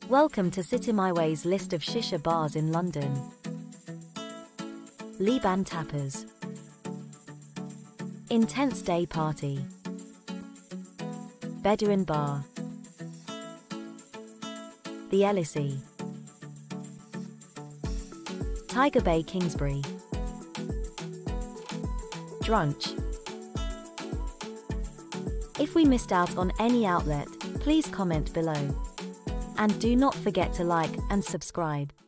Welcome to Sit In My Way's list of Shisha Bars in London. Liban Tappers. Intense Day Party. Bedouin Bar. The Elysee. Tiger Bay Kingsbury. Drunch. If we missed out on any outlet, please comment below. And do not forget to like and subscribe.